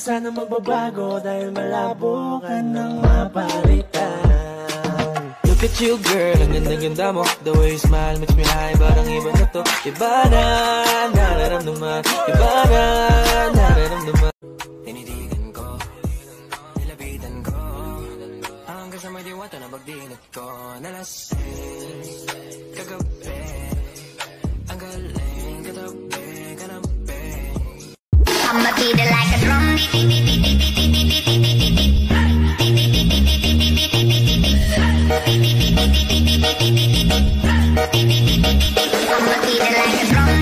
sana magbabago dahil malabo ka nang mapalitan. Look at you girl, ang ganda-ganda mo. The way you smile makes me high, parang iba na to. Iba na nararamdaman, iba na nararamdaman. Tinitigan ko, nilapitan ko, hanggang sa may diwata na pagdinig ko. Nalasing, kagabi, ang galing, katabi, kanabi. I'ma beat it like a drum. I'ma beat it like a drum.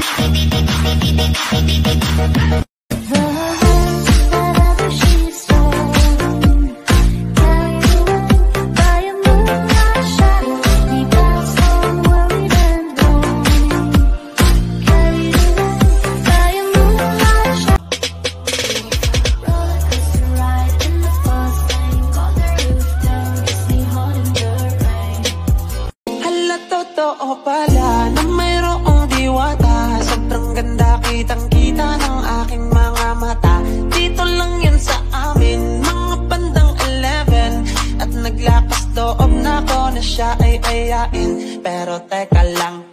Totoo pala na mayroong diwata. Sobrang ganda, kitang-kita ng aking mga mata. Dito lang yan sa amin, mga bandang 11. At naglakas loob na ko na siya ay ayain. Pero teka lang,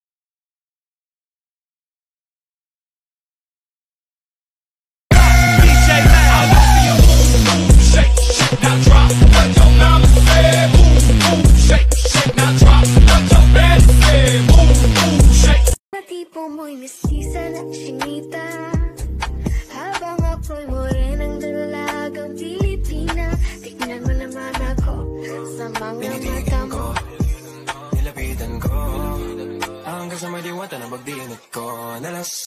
Tipo mo'y mistisa na chinita, habang ako'y morenang dalagang Pilipina. Tignan mo naman ako sa mga mata mo. nilapitan ko, hanggang sa may diwata na pagdinig ko. Nalas